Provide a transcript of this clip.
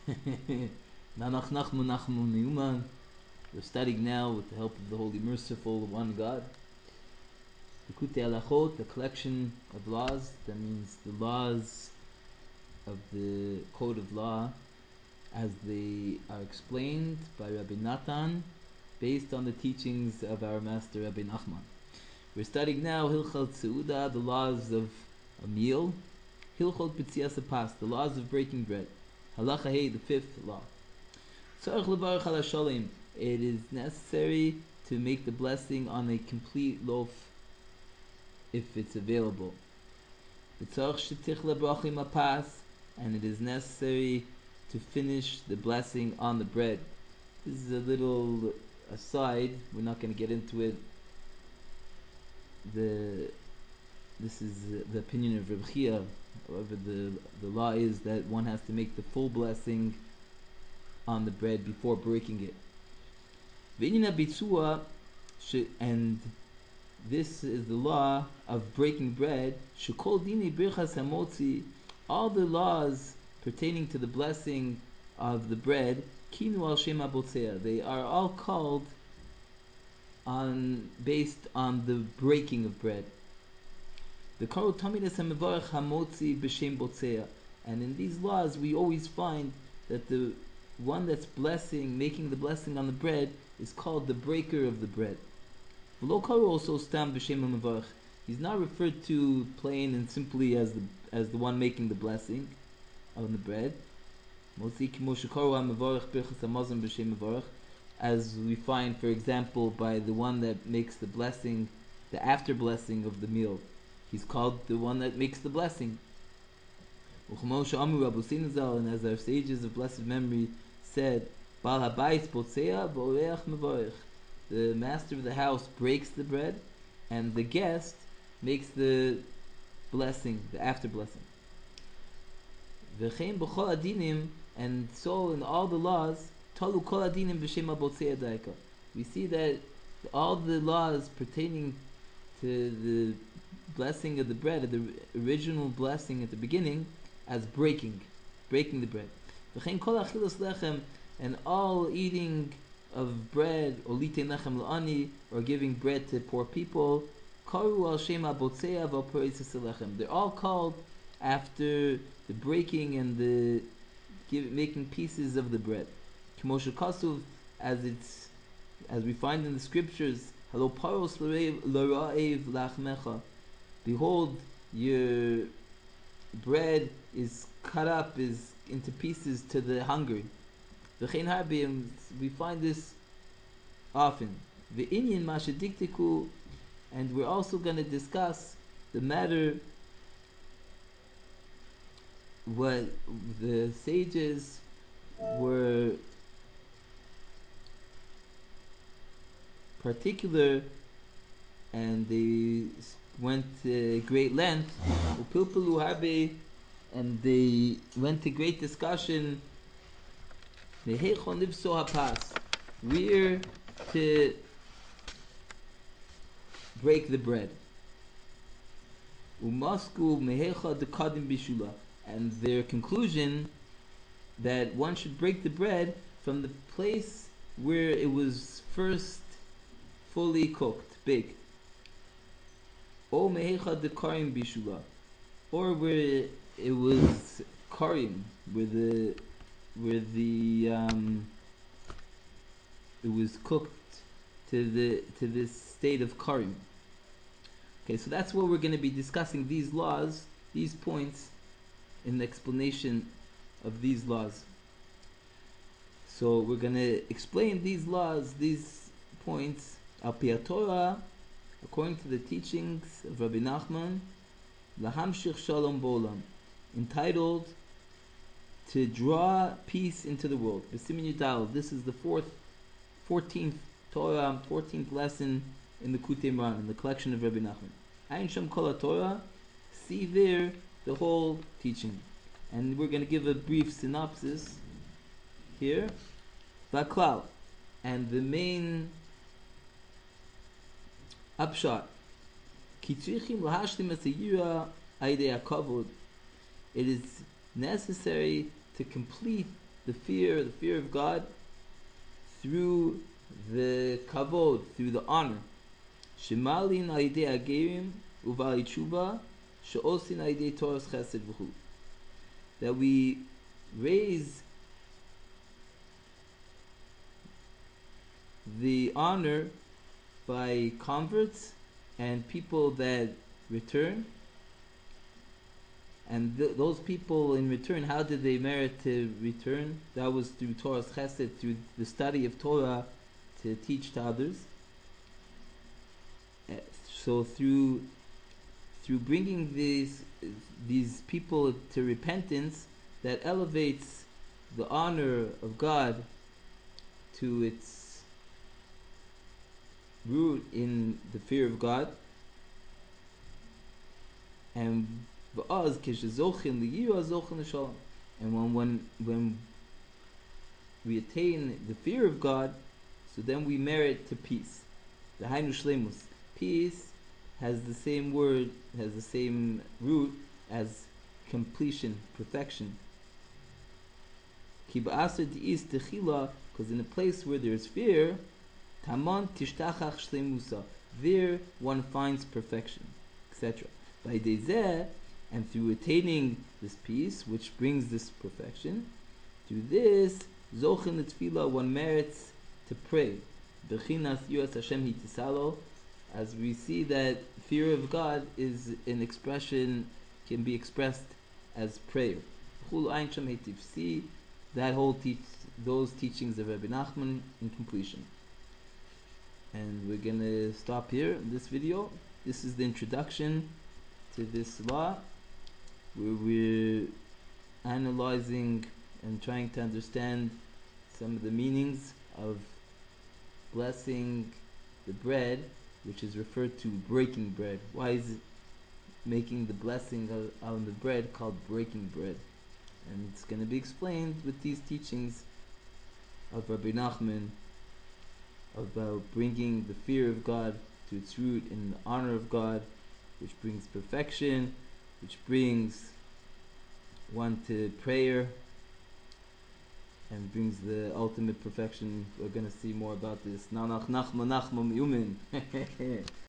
Nanach Nachman Nachman Newman. We're studying now with the help of the Holy Merciful One God. Likutei Halachot, the collection of laws. That means the laws of the code of law as they are explained by Rabbi Natan based on the teachings of our master Rabbi Nachman. We're studying now Hilchot Seudah, the laws of a meal. Hilchot B'tzias Hapas, the laws of breaking bread. Halacha Hey, the fifth law. Tzarech levarach al hashalem, it is necessary to make the blessing on a complete loaf if it's available. V'tzarech shetichle brachim hapas, and it is necessary to finish the blessing on the bread. This is a little aside, we're not going to get into it. This is the opinion of Reb Chia. However, the law is that one has to make the full blessing on the bread before breaking it. V'inyan bitzua, and this is the law of breaking bread. Shekol dini birchas hamotzi, all the laws pertaining to the blessing of the bread, kinu al shem habotzea, they are all called based on the breaking of bread. The Karo Tamidas HaMevarech HaMotzi B'Shem Botzea, and in these laws we always find that the one that's making the blessing on the bread, is called the breaker of the bread. V'lo Karo also Stam B'Shem HaMevarech, he's not referred to plain and simply as the one making the blessing on the bread. Motzi Kimo Shekaro HaMevarech Birchas HaMazon B'Shem Mevarech, as we find, for example, by the one that makes the blessing, the after blessing of the meal. He's called the one that makes the blessing. And as our sages of blessed memory said, the master of the house breaks the bread, and the guest makes the blessing, the after blessing. And so in all the laws, we see that all the laws pertaining to the blessing of the bread, the original blessing at the beginning, as breaking the bread. And all eating of bread, or giving bread to poor people, they're all called after the breaking and the making pieces of the bread. As we find in the scriptures, Halo paros l'ra'ev lachmecha, behold, your bread is cut up, is into pieces to the hungry. V'chein harbim, we find this often. V'inyan mashadiktiku, and we're also going to discuss the matter what the sages were particular, and they went to great length, and they went to great discussion where to break the bread. And their conclusion that one should break the bread from the place where it was first fully cooked, baked. Or where it was karim, where it was cooked to this state of karim. Okay, so that's what we're going to be discussing, these laws, these points, in the explanation of these laws. So we're going to explain these laws, these points, al pi Torah, according to the teachings of Rabbi Nachman, Lahamshich Shalom Bolam, entitled to draw peace into the world. B'simin Yudal, this is the 14th Torah, 14th lesson in the Likutei Moharan, in the collection of Rabbi Nachman. Ayin Sham Kol HaTorah, see there the whole teaching. And we're going to give a brief synopsis here. Vaklal, and the main upshot. It is necessary to complete the fear of God, through the kavod, through the honor. Shemalin al yedei agerim uvali tshuva she'osin al yedei Toras chesed v'chu. That we raise the honor by converts and people that return. And those people in return, how did they merit to return? That was through Toras chesed, through the study of Torah to teach to others. So through bringing these people to repentance, that elevates the honor of God to its root in the fear of God. And when we attain the fear of God, so then we merit to peace. The Hainu Shleimus. Peace has the same word, has the same root as completion, perfection. Because in a place where there is fear, Taman tishtachach shleimusa, there one finds perfection, etc. By Dezeh, and through attaining this peace, which brings this perfection, through this, Zochin Tefillah, one merits to pray. Bechinas Yuas Hashem Hitisalo, as we see that fear of God is an expression, can be expressed as prayer. See that whole those teachings of Rabbi Nachman in completion. And we're gonna stop here in this video. This is the introduction to this law, where we're analyzing and trying to understand some of the meanings of blessing the bread, which is referred to breaking bread. Why is it making the blessing on the bread called breaking bread? And it's going to be explained with these teachings of Rabbi Nachman about bringing the fear of God to its root in the honor of God, which brings perfection, which brings one to prayer, and brings the ultimate perfection. We're going to see more about this. Nanach Nachman Nachman Yumin.